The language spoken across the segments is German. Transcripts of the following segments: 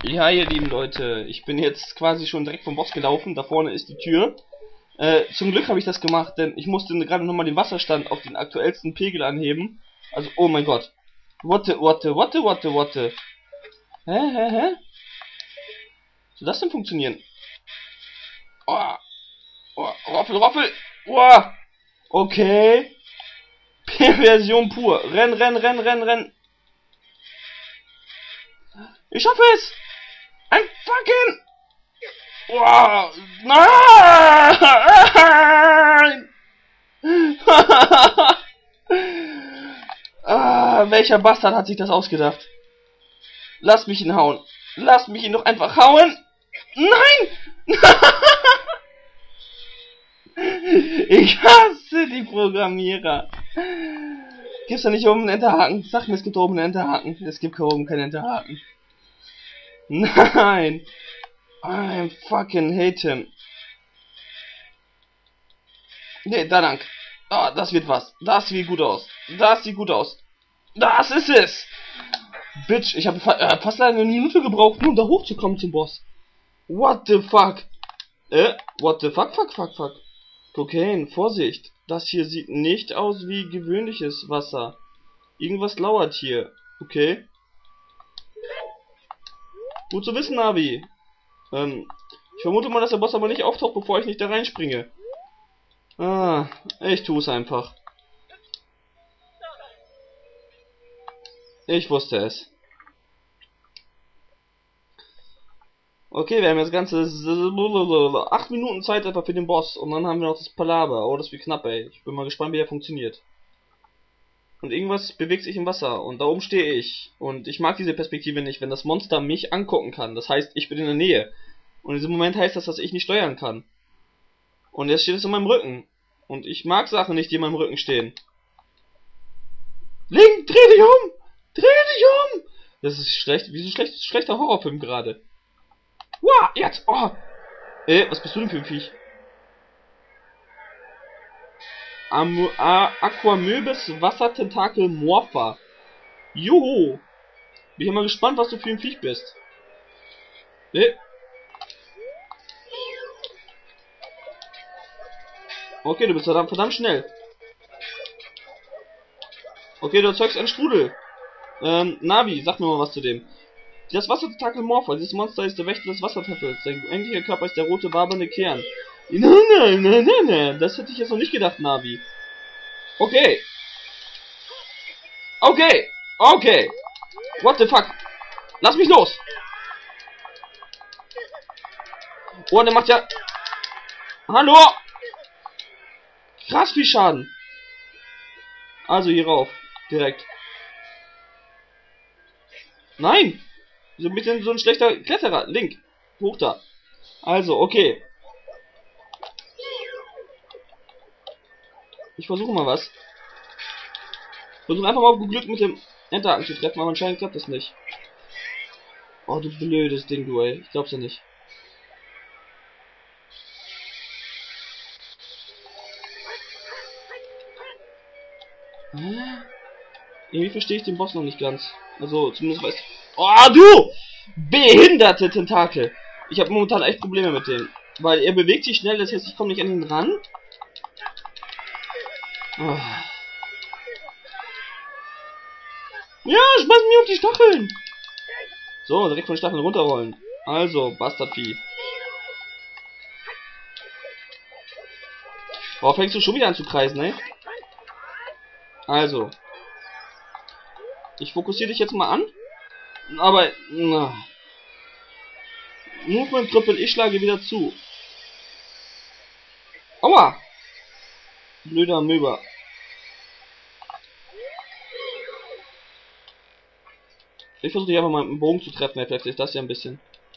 Ja, ihr lieben Leute, ich bin jetzt quasi schon direkt vom Boss gelaufen. Da vorne ist die Tür. Zum Glück habe ich das gemacht, denn ich musste gerade nochmal den Wasserstand auf den aktuellsten Pegel anheben. Also, oh mein Gott. What? Hä? Soll das denn funktionieren? Oh, Roffel. Oh, okay. Perversion pur. Renn. Ich schaffe es. Ein fucking... Oh, nein! Welcher Bastard hat sich das ausgedacht? Lass mich ihn hauen. Lass mich ihn doch einfach hauen. Nein! Ich hasse die Programmierer. Gibt's da nicht oben einen Enterhaken? Sag mir, es gibt oben einen Enterhaken. Es gibt hier oben keinen Enterhaken. Nein! I fucking hate him. Nee, dank. Ah, das wird was. Das sieht gut aus. Das ist es! Bitch, ich habe fast eine Minute gebraucht, nur um da hochzukommen zum Boss. What the fuck? What the fuck? Cocaine, Vorsicht. Das hier sieht nicht aus wie gewöhnliches Wasser. Irgendwas lauert hier. Okay. Gut zu wissen, Navi. Ich vermute mal, dass der Boss aber nicht auftaucht, bevor ich nicht da reinspringe. Ich tue es einfach. Ich wusste es. Okay, wir haben jetzt ganze 8 Minuten Zeit etwa für den Boss. Und dann haben wir noch das Palaver. Oh, das wird knapp, ey. Ich bin mal gespannt, wie der funktioniert. Und irgendwas bewegt sich im Wasser. Und da oben stehe ich. Und ich mag diese Perspektive nicht, wenn das Monster mich angucken kann. Das heißt, ich bin in der Nähe. Und in diesem Moment heißt das, dass ich nicht steuern kann. Und jetzt steht es in meinem Rücken. Und ich mag Sachen nicht, die in meinem Rücken stehen. Link, dreh dich um! Das ist schlecht. Wie so ein schlechter Horrorfilm gerade. Wow, jetzt! Oh! Was bist du denn für ein Viech? Aquamöbis Wassertentakel Morpha. Juhu! Bin ich mal gespannt, was du für ein Viech bist. Okay, du bist verdammt schnell. Okay, du erzeugst einen Strudel. Navi, sag mir mal was zu dem. Das Wassertentakel Morpha. Dieses Monster ist der Wächter des Wassertempels. Sein eigentlicher Körper ist der rote, wabernde Kern. Nein. Das hätte ich jetzt noch nicht gedacht, Navi. Okay. What the fuck? Lass mich los. Oh, der macht ja... Hallo? Krass viel Schaden. Also hier rauf. Direkt. Nein! So ein bisschen so ein schlechter Kletterer. Link. Hoch da. Also, okay. Ich versuche mal was. Versuche einfach mal Glück mit dem Enterhaken zu treffen, aber anscheinend klappt das nicht. Oh, du blödes Ding, du, ey. Ich glaub's ja nicht. Irgendwie verstehe ich den Boss noch nicht ganz. Also, zumindest weiß ich... Oh, du! Behinderte Tentakel! Ich habe momentan echt Probleme mit dem. Weil er bewegt sich schnell, das heißt, ich komme nicht an ihn ran. Oh. Ja, schmeiß mich auf die Stacheln! So, direkt von den Stacheln runterrollen. Also, Bastardvieh. Oh, fängst du schon wieder an zu kreisen, ne? Also. Ich fokussiere dich jetzt mal an. Aber, na. Movement Triple, ich schlage wieder zu. Aua! Blöder Amöber. Ich versuche dich einfach mal mit dem Bogen zu treffen, vielleicht ist das ja ein bisschen.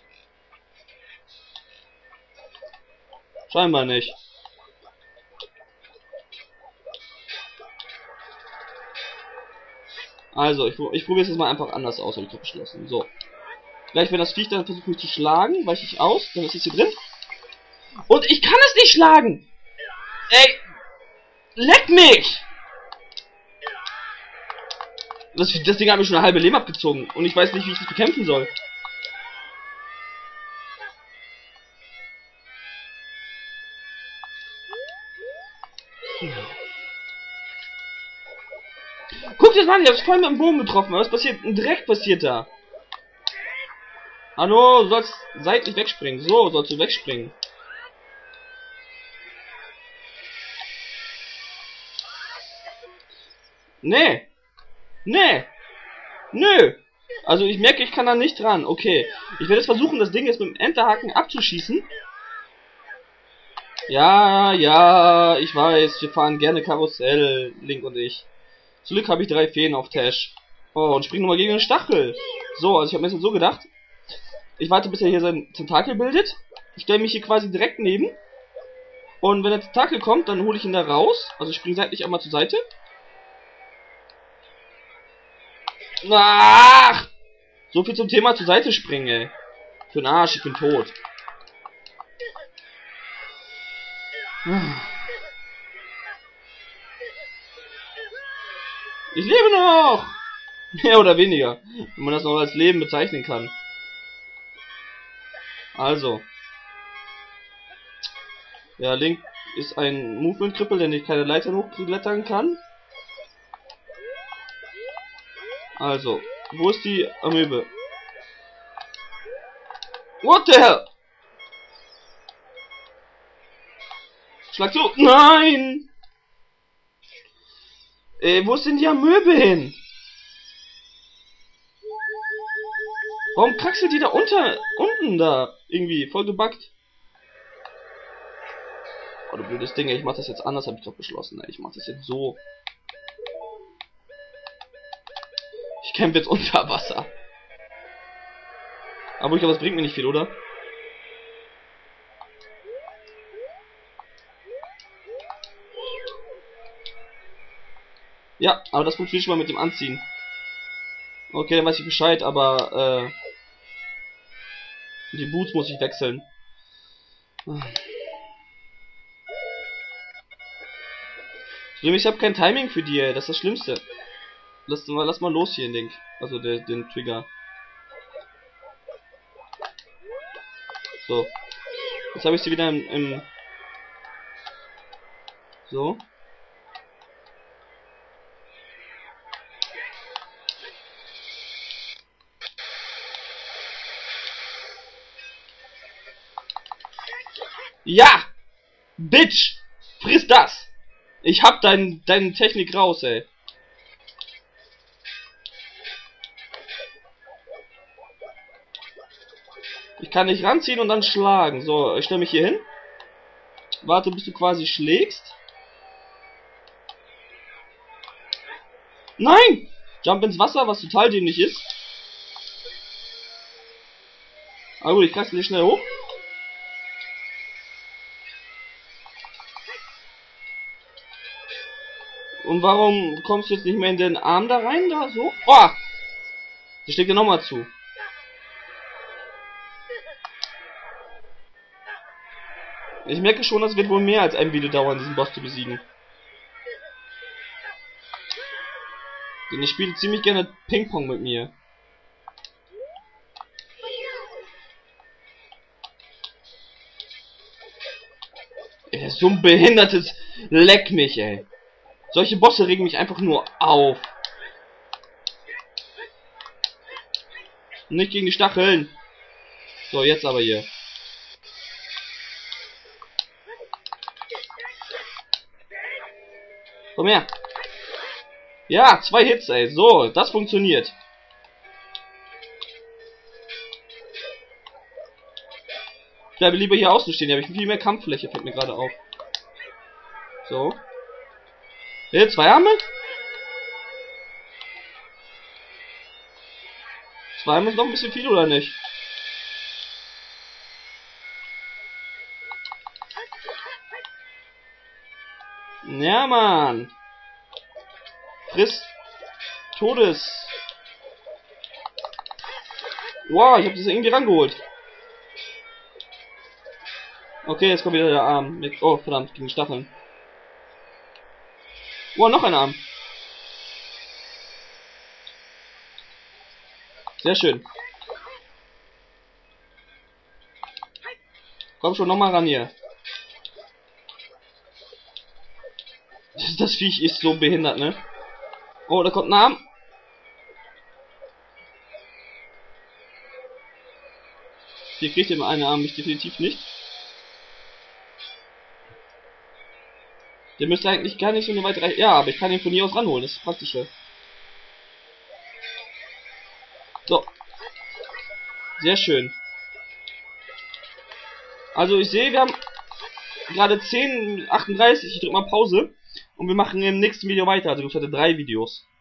Scheinbar nicht. Also, ich probiere es jetzt mal einfach anders aus, habe ich doch beschlossen. So. Gleich, wenn das Viech dann versucht mich zu schlagen, weiche ich aus, dann ist es hier drin. Und ich kann es nicht schlagen! Ey! Leck mich! Das Ding hat mir schon eine halbe Leben abgezogen. Und ich weiß nicht, wie ich das bekämpfen soll. Guck dir das mal an, ich hab's voll mit dem Bogen getroffen. Was passiert? Ein Dreck passiert da. Hallo, du sollst seitlich wegspringen. So sollst du wegspringen. Nee. Nee. Nö. Also ich merke, ich kann da nicht dran. Okay. Ich werde jetzt versuchen, das Ding jetzt mit dem Enterhaken abzuschießen. Ja, ja, ich weiß. Wir fahren gerne Karussell, Link und ich. Zum Glück habe ich 3 Feen auf Tash. Oh, und spring nochmal gegen den Stachel. So, also ich habe mir jetzt so gedacht. Ich warte, bis er hier seinen Tentakel bildet. Ich stelle mich hier quasi direkt neben. Und wenn der Tentakel kommt, dann hole ich ihn da raus. Also ich springe seitlich einmal zur Seite. Ach! So viel zum Thema zur Seite springen, ey. Für den Arsch, ich bin tot. Ich lebe noch! Mehr oder weniger. Wenn man das noch als Leben bezeichnen kann. Also. Ja, Link ist ein Movement-Krippel, der nicht keine Leitern hochklettern kann. Also. Wo ist die Amöbe? What the hell? Schlag zu! Nein! Wo ist denn die Amöbe hin? Warum kraxelt die da unten da? Irgendwie, voll gebackt. Oh, du blödes Ding, ey, ich mach das jetzt anders, habe ich doch beschlossen, ey. Ich mach das jetzt so. Ich camp jetzt unter Wasser. Aber ich glaube, das bringt mir nicht viel, oder? Ja, aber das funktioniert schon mal mit dem Anziehen. Okay, dann weiß ich Bescheid, aber die Boots muss ich wechseln. Ich habe kein Timing für die, ey. Das ist das Schlimmste. Lass mal los hier, Link. Also den Trigger. So. Jetzt habe ich sie wieder im so. Ja! Bitch! Friss das! Ich hab deine Technik raus, ey. Ich kann dich ranziehen und dann schlagen. So, ich stelle mich hier hin. Warte, bis du quasi schlägst. Nein! Jump ins Wasser, was total dämlich ist. Aber gut, ich kraxel dich schnell hoch. Und warum kommst du jetzt nicht mehr in den Arm da rein, da so? Oh! Der schlägt dir nochmal zu. Ich merke schon, das wird wohl mehr als ein Video dauern, diesen Boss zu besiegen. Denn ich spiele ziemlich gerne Ping-Pong mit mir. Ey, so ein behindertes Leck mich, ey. Solche Bosse regen mich einfach nur auf. Nicht gegen die Stacheln. So, jetzt aber hier. Komm her. Ja, 2 Hits, ey. So, das funktioniert. Ich bleibe lieber hier außen stehen. Hier habe ich viel mehr Kampffläche, fällt mir gerade auf. So. Hier, 2 Arme. 2 Arme ist noch ein bisschen viel, oder nicht? Ja, Mann. Friss. Todes. Wow, ich habe das irgendwie rangeholt. Okay, jetzt kommt wieder der Arm. Mit, oh, verdammt, gegen Stacheln. Wow, noch ein Arm. Sehr schön. Komm schon, nochmal ran hier. Das Viech ist so behindert, ne? Oh, da kommt ein Arm. Hier kriegt immer eine Arm mich definitiv nicht. Der müsste eigentlich gar nicht so eine weitere... Ja, aber ich kann ihn von hier aus ranholen, das ist praktischer. So. Sehr schön. Also ich sehe, wir haben gerade 10:38, ich drück mal Pause. Und wir machen im nächsten Video weiter, also ich hatte 3 Videos.